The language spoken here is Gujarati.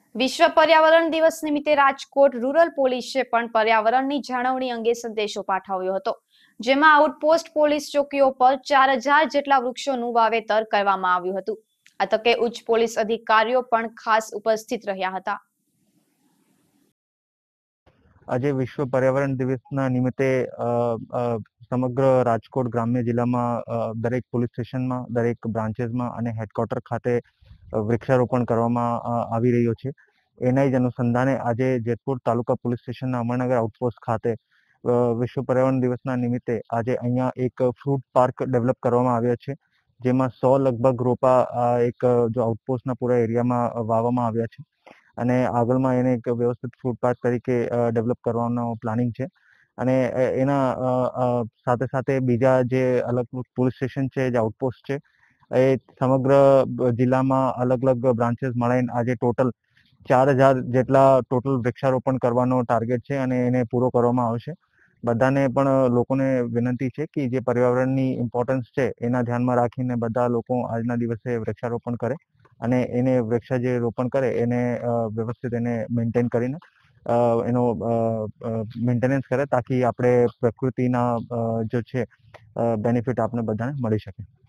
વિશ્વ પર્યાવરણ દિવસ નિમિત્તે રાજકોટ રૂરલ પોલીસે પણ પર્યાવરણની જાળવણી અંગે સંદેશો પાઠવ્યો હતો, જેમાં આઉટપોસ્ટ પોલીસ ચોકીઓ પર 4000 જેટલા વૃક્ષોનું વાવેતર કરવામાં આવ્યું હતું। આ તકે ઉચ્ચ પોલીસ અધિકારીઓ પણ ખાસ ઉપસ્થિત રહ્યા હતા। આજે વિશ્વ પર્યાવરણ દિવસના નિમિત્તે સમગ્ર રાજકોટ ગ્રામ્ય જિલ્લામાં દરેક પોલીસ સ્ટેશનમાં, દરેક બ્રાન્ચેસમાં અને હેડક્વાર્ટર ખાતે વૃક્ષારોપણ કરવામાં આવી રહ્યો છે। એના જ અનુસંધાને આજે જેતપુર તાલુકા પોલીસ સ્ટેશનના અમરનગર આઉટપોસ્ટ ખાતે વિશ્વ પર્યાવરણ દિવસના નિમિત્તે આજે અહીંયા એક ફ્રૂટ પાર્ક ડેવલપ કરવામાં આવ્યા છે, જેમાં 100 લગભગ રોપા એક જો આઉટપોસ્ટના પૂરા એરિયામાં વાવવામાં આવ્યા છે અને આગળમાં એને એક વ્યવસ્થિત ફૂડ પાર્ક તરીકે ડેવલપ કરવાનો પ્લાનિંગ છે। અને એના સાથે સાથે બીજા જે અલગ પોલીસ સ્ટેશન છે, જે આઉટપોસ્ટ છે, એ સમગ્ર જિલ્લામાં અલગ અલગ બ્રાન્ચેસ મળીને આજે ટોટલ 4000 જેટલા ટોટલ વૃક્ષારોપણ કરવાનો ટાર્ગેટ છે અને એને પૂરો કરવામાં આવશે। બધાને પણ લોકોને વિનંતી છે કે જે પર્યાવરણની ઇમ્પોર્ટન્સ છે એના ધ્યાનમાં રાખીને બધા લોકો આજના દિવસે વૃક્ષારોપણ કરે અને એને વૃક્ષ જે રોપણ કરે એને વ્યવસ્થિત એને મેન્ટેન કરીને એનો મેન્ટેનન્સ કરે, તાકી આપણે પ્રકૃતિના જે છે બેનિફિટ આપણે બધાને મળી શકે।